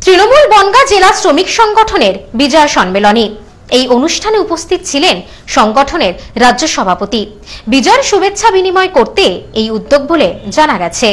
তৃণমূল বনগাঁ জেলা শ্রমিক সংগঠনের বিজয় সম্মেলনী। এই অনুষ্ঠানে উপস্থিত ছিলেন সংগঠনের রাজ্য সভাপতি। বিজয়ের শুভেচ্ছা বিনিময় করতে এই উদ্যোগ বলে জানা গেছে।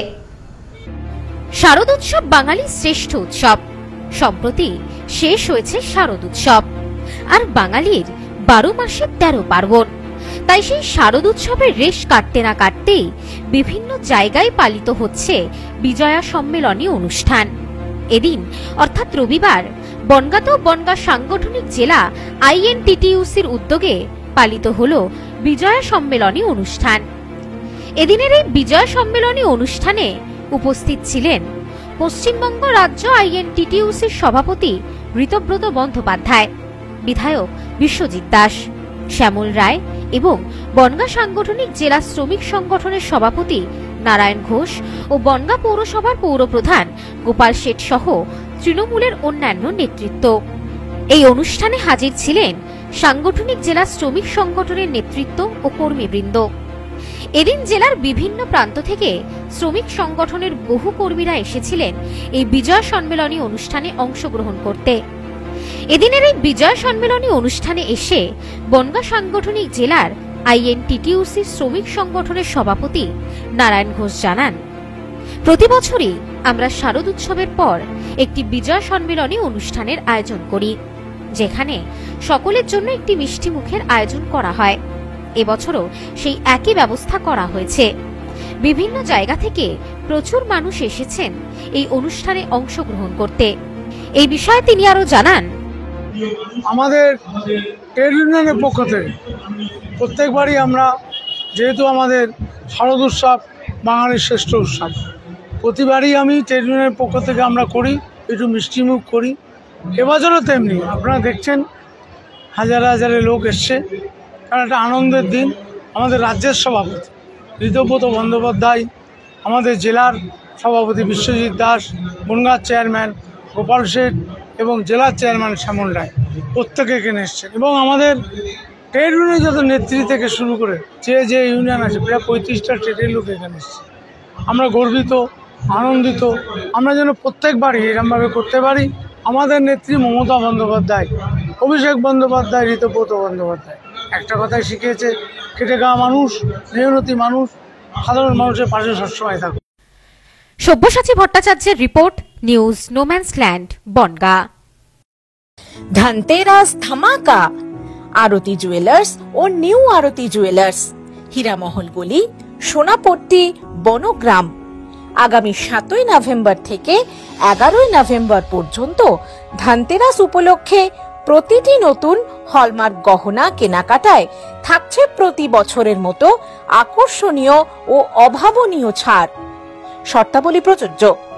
শারদ উৎসব বাঙালির শ্রেষ্ঠ উৎসব। সম্প্রতি শেষ হয়েছে শারদ উৎসব, আর বাঙালির 12 মাসে 13 পার্বণ। তাই সেই শারদ উৎসবের রেশ কাটতে না কাটতেই বিভিন্ন জায়গায় পালিত হচ্ছে বিজয়া সম্মেলনী অনুষ্ঠান। এদিন অর্থাৎ রবিবার বনগাঁতেও বনগাঁ সাংগঠনিক জেলা INTTUCর উদ্যোগে পালিত হল বিজয়া সম্মেলনী অনুষ্ঠান। এদিনের এই বিজয়া সম্মেলনী অনুষ্ঠানে উপস্থিত ছিলেন পশ্চিমবঙ্গ রাজ্য INTTUCর সভাপতি ঋতব্রত বন্দ্যোপাধ্যায়, বিধায়ক বিশ্বজিৎ দাস, শ্যামল রায় এবং বনগাঁ সাংগঠনিক জেলা শ্রমিক সংগঠনের সভাপতি নারায়ণ ঘোষ ও বনগাঁ পৌরসভার পৌরপ্রধান গোপাল শেঠ সহ তৃণমূলের অন্যান্য নেতৃত্ব। এই অনুষ্ঠানে হাজির ছিলেন সাংগঠনিক জেলা শ্রমিক সংগঠনের নেতৃত্ব ও কর্মীবৃন্দ। এদিন জেলার বিভিন্ন প্রান্ত থেকে শ্রমিক সংগঠনের বহু কর্মীরা এসেছিলেন এই বিজয় সম্মেলনী অনুষ্ঠানে অংশগ্রহণ করতে। এদিনের এই বিজয় সম্মেলনী অনুষ্ঠানে এসে বনগাঁ সাংগঠনিক জেলার INTTUC শ্রমিক সংগঠনের সভাপতি নারায়ণ ঘোষ জানান, প্রতি বছরই আমরা শারদ উৎসবের পর একটি বিজয় সম্মেলনী অনুষ্ঠানের আয়োজন করি, যেখানে সকলের জন্য একটি মিষ্টি মুখের আয়োজন করা হয়। এবছরও সেই একই ব্যবস্থা করা হয়েছে। বিভিন্ন জায়গা থেকে প্রচুর মানুষ এসেছেন এই অনুষ্ঠানে অংশগ্রহণ করতে। এই বিষয়ে তিনি আরো জানান, আমাদের ট্রেড ইউনিয়নের পক্ষ থেকে প্রত্যেকবারই আমরা, যেহেতু আমাদের শারদ উৎসব বাঙালির শ্রেষ্ঠ উৎসব, প্রতিবারই আমি ট্রেড ইউনিয়নের পক্ষ থেকে আমরা করি, একটু মিষ্টিমুখ করি। এবছরও তেমনি আপনারা দেখছেন হাজারে হাজারে লোক এসছে, কারণ একটা আনন্দের দিন। আমাদের রাজ্যের সভাপতি ঋতব্রত বন্দ্যোপাধ্যায়, আমাদের জেলার সভাপতি বিশ্বজিৎ দাস, বনগাঁর চেয়ারম্যান গোপাল শেঠ এবং জেলার চেয়ারম্যান শ্যামল রায় প্রত্যেকে এখানে এসছেন, এবং আমাদের ট্রেড ইউনিয়ন যত নেতৃত্ব থেকে শুরু করে যে ইউনিয়ন আছে প্রায় 35টা ট্রেডের লোক এখানে এসছে। আমরা গর্বিত, আনন্দিত। আমরা যেন প্রত্যেকবারই এরকমভাবে করতে পারি। আমাদের নেত্রী মমতা বন্দ্যোপাধ্যায়, অভিষেক বন্দ্যোপাধ্যায়, ঋতব্রত বন্দ্যোপাধ্যায় একটা কথাই শিখিয়েছে, খেটে খাওয়া মানুষ, মেহনতি মানুষ, সাধারণ মানুষের পাশে সবসময় থাকুক। সব্যসাচী ভট্টাচার্যের report, news no man's land, Bangaon. Dhanteras ধামাকা আরতি জুয়েলার্স ও নিউ আরতি জুয়েলার্স, হীরামহল গলি, সোনাপট্টি, বনগ্রাম। আগামী 7ই নভেম্বর থেকে 11ই নভেম্বর পর্যন্ত ধনতেরাস উপলক্ষে প্রতিটি নতুন হলমার্ক গহনা কেনাকাটায় থাকছে প্রতি বছরের মতো আকর্ষণীয় ও অভাবনীয় ছাড়। শর্তাবলী প্রযোজ্য।